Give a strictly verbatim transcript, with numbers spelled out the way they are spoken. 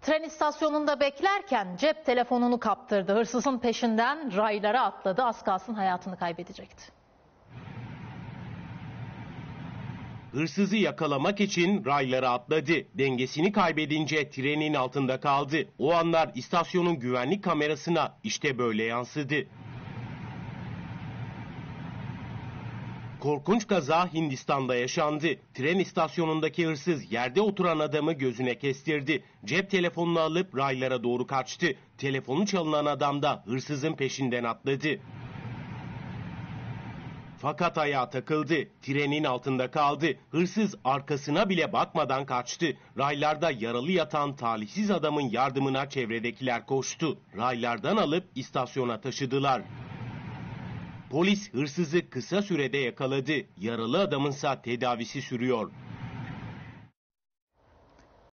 Tren istasyonunda beklerken cep telefonunu kaptırdı. Hırsızın peşinden raylara atladı. Az kalsın hayatını kaybedecekti. Hırsızı yakalamak için raylara atladı. Dengesini kaybedince trenin altında kaldı. O anlar istasyonun güvenlik kamerasına işte böyle yansıdı. Korkunç kaza Hindistan'da yaşandı. Tren istasyonundaki hırsız yerde oturan adamı gözüne kestirdi. Cep telefonunu alıp raylara doğru kaçtı. Telefonu çalınan adam da hırsızın peşinden atladı. Fakat ayağa takıldı. Trenin altında kaldı. Hırsız arkasına bile bakmadan kaçtı. Raylarda yaralı yatan talihsiz adamın yardımına çevredekiler koştu. Raylardan alıp istasyona taşıdılar. Polis hırsızı kısa sürede yakaladı. Yaralı adamınsa tedavisi sürüyor.